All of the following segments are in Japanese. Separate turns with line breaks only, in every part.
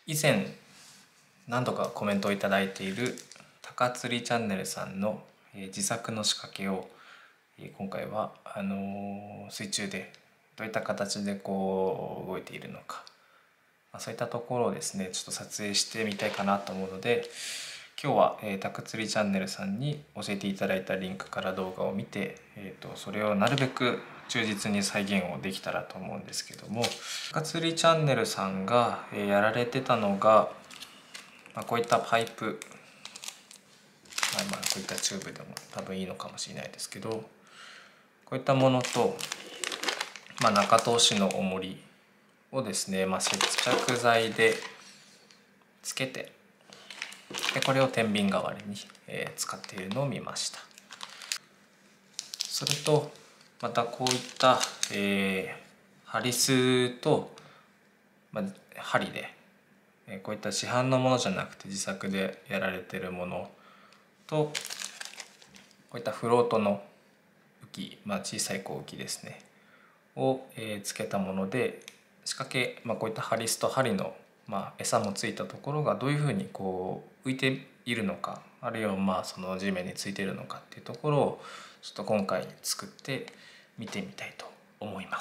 以前何度かコメントをいただいている高釣りチャンネルさんの自作の仕掛けを今回は水中でどういった形でこう動いているのか、そういったところをですねちょっと撮影してみたいかなと思うので、今日は高釣りチャンネルさんに教えていただいたリンクから動画を見て、それをなるべく忠実に再現をできたらと思うんですけども、高釣りチャンネルさんがやられてたのが、こういったパイプ、こういったチューブでも多分いいのかもしれないですけど、こういったものと、中通しの重りをですね、接着剤でつけて、でこれを天秤代わりに使っているのを見ました。それとまたこういった、ハリスと、針でこういった市販のものじゃなくて自作でやられてるものと、こういったフロートの浮き、小さい浮きですねをつけたもので仕掛け、こういったハリスと針の餌もついたところがどういうふうにこう浮いているのか、あるいはその地面についているのかっていうところをちょっと今回作って見てみたいと思います。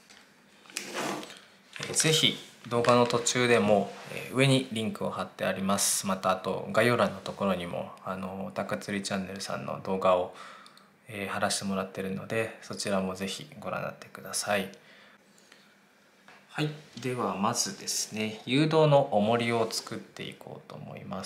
ぜひ動画の途中でも上にリンクを貼ってあります。またあと概要欄のところにも高釣りチャンネルさんの動画を貼らせてもらってるので、そちらもぜひご覧になってください。はい、ではまずですね、誘導の重りを作っていこうと思います。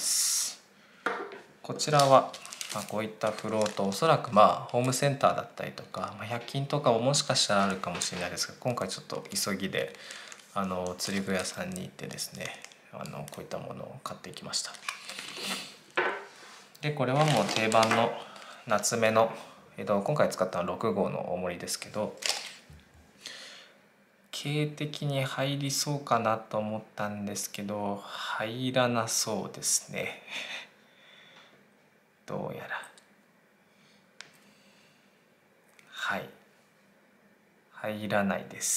こちらはこういったフロート、おそらくホームセンターだったりとか100均とかももしかしたらあるかもしれないですが、今回ちょっと急ぎで釣り具屋さんに行ってですね、こういったものを買ってきました。でこれはもう定番の夏目の、今回使ったのは6号の重りですけど、径的に入りそうかなと思ったんですけど入らなそうですねどうやら入らないです。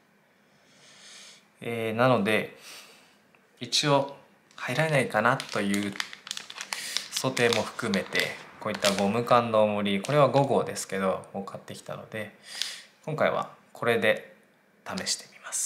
なので一応入らないかなという想定も含めて、こういったゴム管の重り、これは5号ですけどを買ってきたので、今回はこれで試してみます。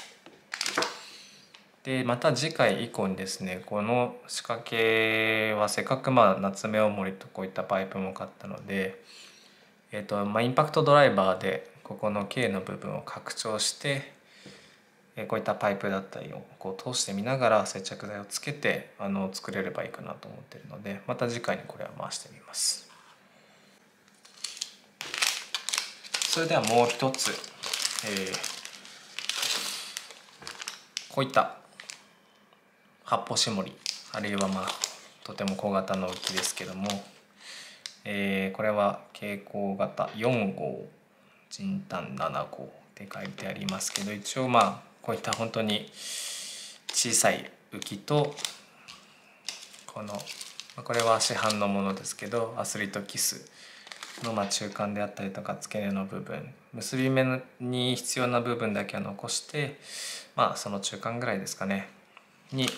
でまた次回以降にですね、この仕掛けはせっかく夏目重りとこういったパイプも買ったので、インパクトドライバーでここの K の部分を拡張して、こういったパイプだったりをこう通してみながら接着剤をつけて作れればいいかなと思っているので、また次回にこれは回してみます。それではもう一つ、こういった発泡絞り、あるいはとても小型の浮きですけども、これは蛍光型4号人単7号って書いてありますけど、一応こういった本当に小さい浮きと、これは市販のものですけどアスリートキスの中間であったりとか付け根の部分、結び目に必要な部分だけは残して、その中間ぐらいですかねに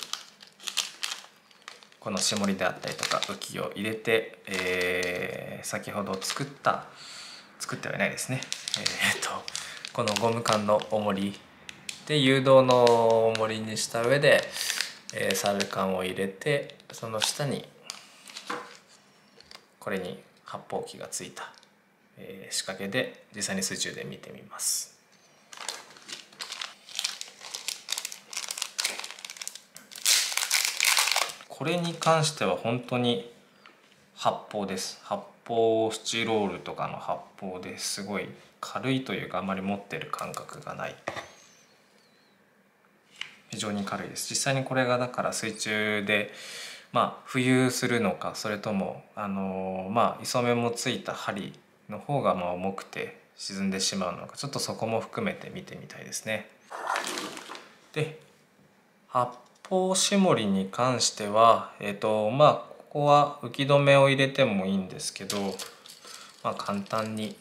この絞りであったりとか浮きを入れて、先ほど作ってはいないですね、このゴム管の重りで誘導の重りにした上で、サル管を入れて、その下にこれに発泡器がついた、仕掛けで実際に水中で見てみます。これに関しては本当に発泡です。発泡スチロールとかの発泡ですごい軽いというか、あまり持ってる感覚がない、非常に軽いです。実際にこれがだから水中で浮遊するのか、それとも磯目もついた針の方が重くて沈んでしまうのか、ちょっとそこも含めて見てみたいですね。で発泡絞りに関してはここは浮き止めを入れてもいいんですけど、簡単に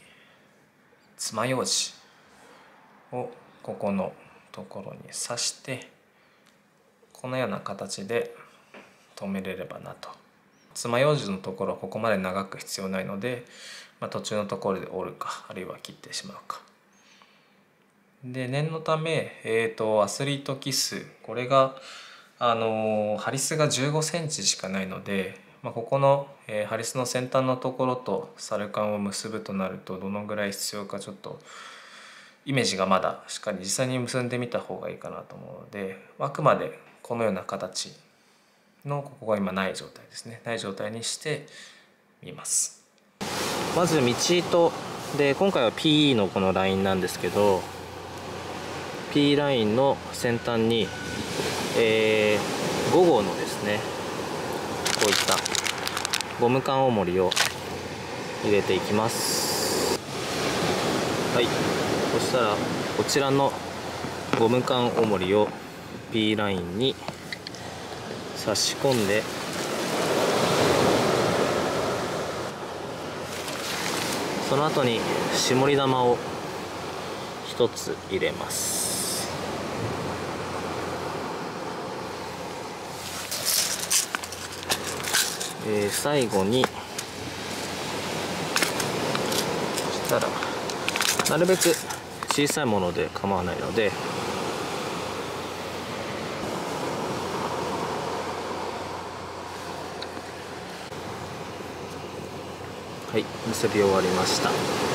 爪楊枝をここのところに刺して、 このような形で留めれればなと。爪楊枝のところはここまで長く必要ないので、途中のところで折るか、あるいは切ってしまうか。で、念のため、アスリートキス、これがハリスが15センチしかないので、ここの、ハリスの先端のところとサルカンを結ぶとなるとどのぐらい必要か、ちょっとイメージがまだしっかり実際に結んでみた方がいいかなと思うので、あくまでこのような形の、ここが今ない状態ですね、ない状態にしてみます。まず道糸で、今回は PE のこのラインなんですけど、 P ラインの先端に、5号のですね、こういったゴム管重りを入れていきます。はい、そしたらこちらのゴム管重りを P ラインに差し込んで、その後に絞り玉を1つ入れます。最後に、そしたらなるべく小さいもので構わないので、はい、結び終わりました。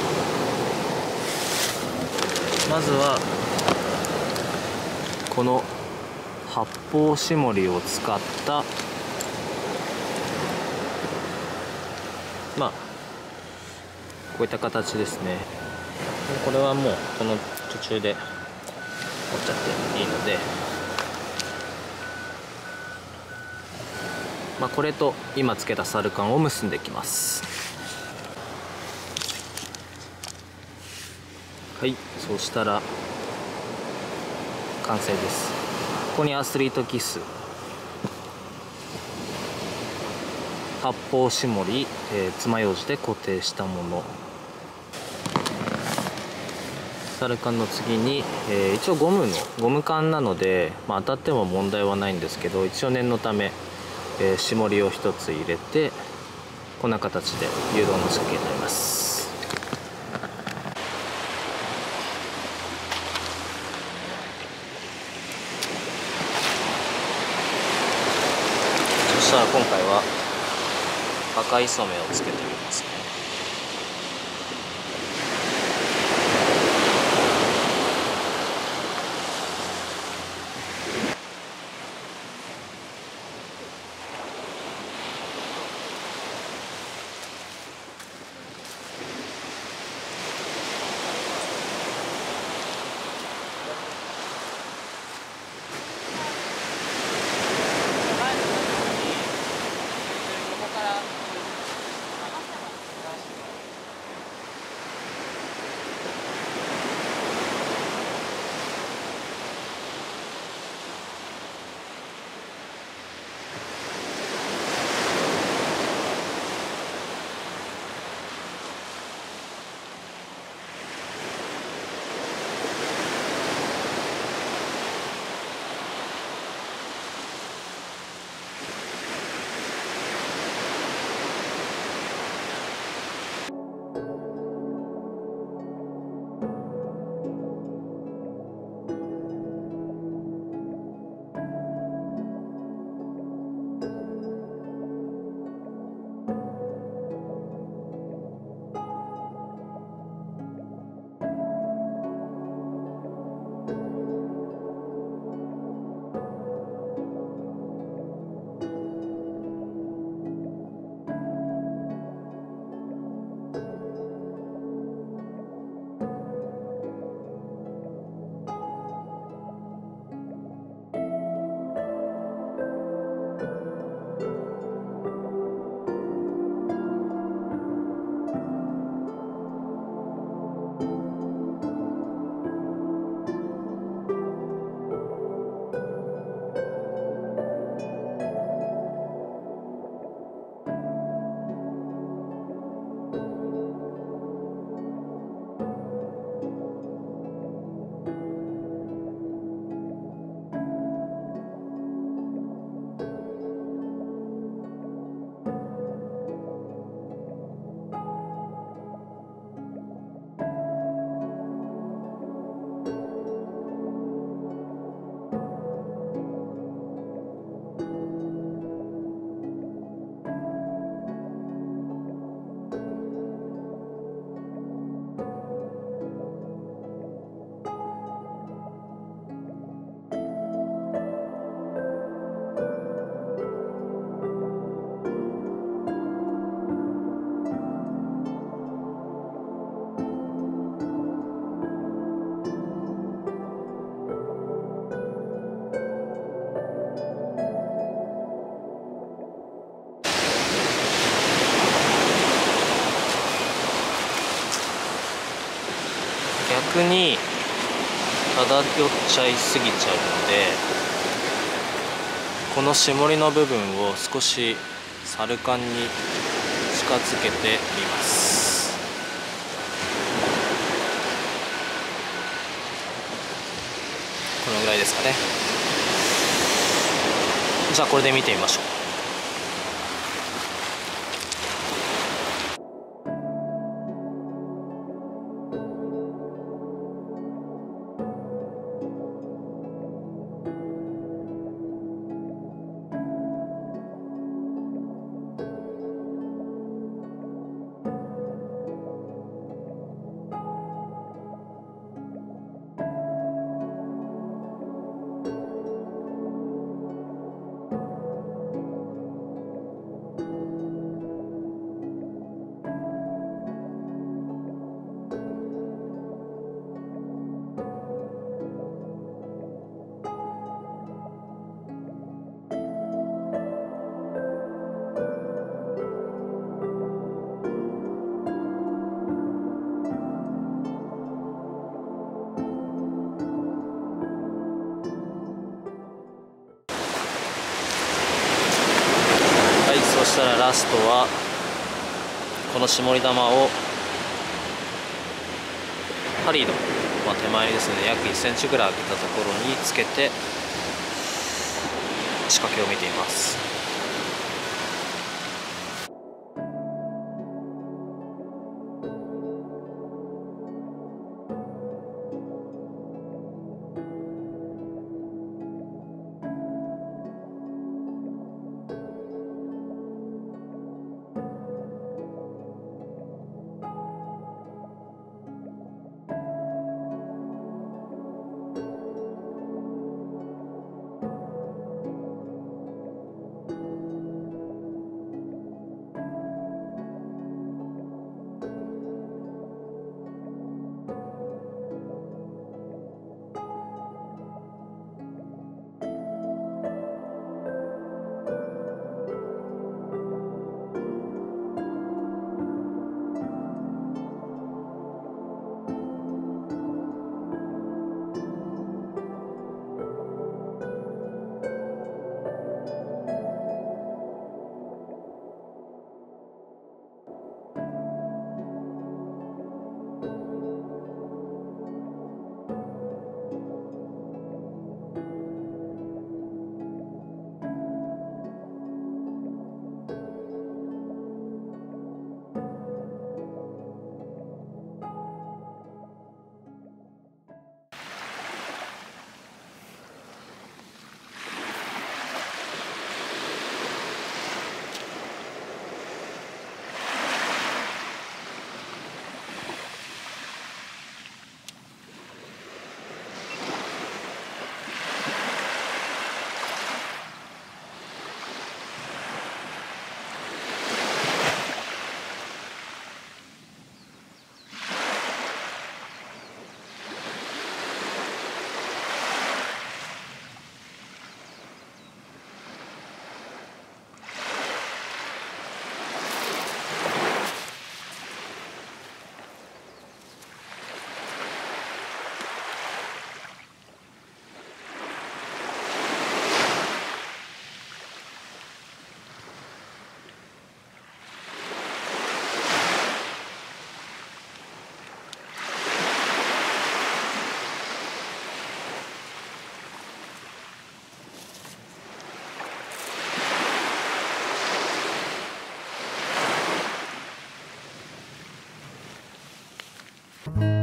まずはこの発泡絞りを使ったこういった形ですね。これはもうこの途中で折っちゃっていいので、これと今つけたサルカンを結んでいきます。はい、そうしたら完成です。ここにアスリートキス、発泡絞り、爪楊枝で固定したもの、サルカンの次に、一応ゴム管なので、当たっても問題はないんですけど、一応念のため、絞りを1つ入れて、こんな形で誘導の仕掛けになります。そしたら今回は赤い染めをつけてみますね。 に漂っちゃいすぎちゃうので、この絞りの部分を少しサルカンに近づけてみます。このぐらいですかね。じゃあこれで見てみましょう。そしたらラストはこの絞り玉を針の、手前ですので約1センチぐらい開けたところにつけて仕掛けを見ています。
うん。